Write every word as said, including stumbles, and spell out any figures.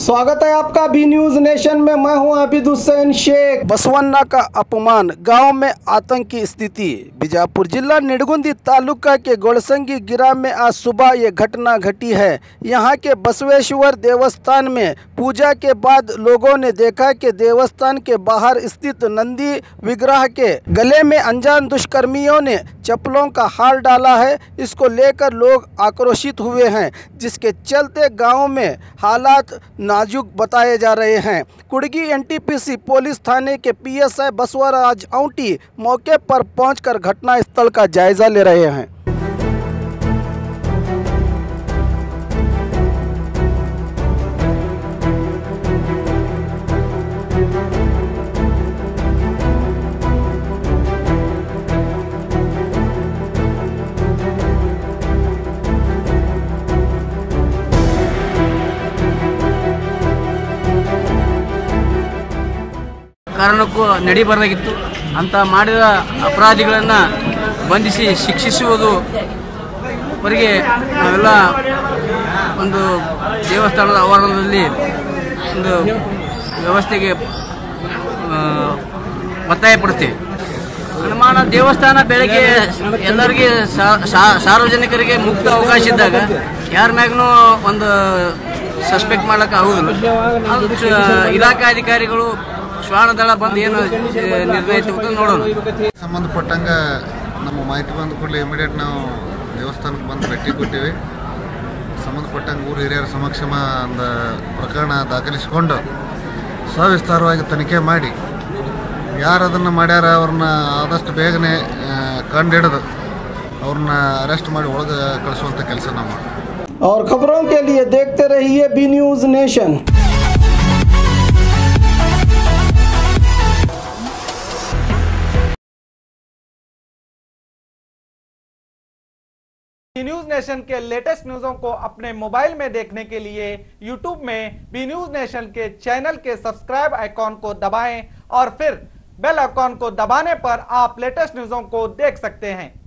स्वागत है आपका बी न्यूज नेशन में। मैं हूं आबिद हुसैन शेख। बसवन्ना का अपमान, गांव में आतंक की स्थिति। बीजापुर जिला निडगुंदी तालुका के गोड़संगी गिरा में आज सुबह ये घटना घटी है। यहां के बसवेश्वर देवस्थान में पूजा के बाद लोगों ने देखा कि देवस्थान के बाहर स्थित नंदी विग्रह के गले में अनजान दुष्कर्मियों ने चप्पलों का हार डाला है। इसको लेकर लोग आक्रोशित हुए हैं, जिसके चलते गाँव में हालात नाजुक बताए जा रहे हैं। कुड़गी एनटीपीसी पुलिस थाने के पीएसआई बसवराज औंटी मौके पर पहुंचकर घटना स्थल का जायजा ले रहे हैं। ಕಾರಣಕ್ಕೂ ನಡಿಬಾರದಾಗಿತ್ತು ಅಂತ ಮಾಡಿದ ಅಪರಾಧಿಗಳನ್ನು ಬಂಧಿಸಿ ಶಿಕ್ಷಿಸುವುದು ಅವರಿಗೆ ನಾವೆಲ್ಲ ಒಂದು ದೇವಸ್ಥಾನದ ಆವರಣದಲ್ಲಿ ಒಂದು ವ್ಯವಸ್ಥೆಗೆ ಒತ್ತಾಯಪಡ್ತೀವಿ. ಹನುಮಾನ ದೇವಸ್ಥಾನ ಬೆಳಗ್ಗೆ ಎಲ್ಲರಿಗೆ ಸಾರ್ವಜನಿಕರಿಗೆ ಮುಕ್ತ ಅವಕಾಶ ಇದ್ದಾಗ ಯಾರ ಮ್ಯಾಗೂ ಒಂದು ಸಸ್ಪೆಕ್ಟ್ ಮಾಡೋಕ್ಕೆ ಆಗೋದಿಲ್ಲ. ಇಲಾಖಾ ಅಧಿಕಾರಿಗಳು ಶ್ವಾನದಳ ಬಂದು ಏನು ನಿರ್ಣಯ ನೋಡೋಣ. ಸಂಬಂಧಪಟ್ಟಂಗ ನಮ್ಮ ಮಾಹಿತಿ ಬಂದ ಕೂಡಲೇ ಇಮಿಡಿಯೇಟ್ ನಾವು ದೇವಸ್ಥಾನಕ್ಕೆ ಬಂದು ಭೇಟಿ ಕೊಟ್ಟಿವಿ. ಸಂಬಂಧಪಟ್ಟಂಗೆ ಊರು ಹಿರಿಯರ ಸಮಕ್ಷಮ ಒಂದು ಪ್ರಕರಣ ದಾಖಲಿಸಿಕೊಂಡು ಸವಿಸ್ತಾರವಾಗಿ ತನಿಖೆ ಮಾಡಿ ಯಾರು ಅದನ್ನು ಮಾಡ್ಯಾರ ಅವ್ರನ್ನ ಆದಷ್ಟು ಬೇಗನೆ ಕಂಡುಹಿಡಿದು ಅವ್ರನ್ನ ಅರೆಸ್ಟ್ ಮಾಡಿ ಒಳಗೆ ಕಳಿಸುವಂಥ ಕೆಲಸ ನಾವು ಮಾಡ್ತೀವಿ. और खबरों के लिए देखते रहिए B news nation. News nation के लेटेस्ट न्यूज़ों को अपने मोबाइल में देखने के लिए यूट्यूब में बी न्यूज नेशन के चैनल के सब्सक्राइब आइकॉन को दबाएं और फिर बेल आइकॉन को दबाने पर आप लेटेस्ट न्यूज़ों को देख सकते हैं।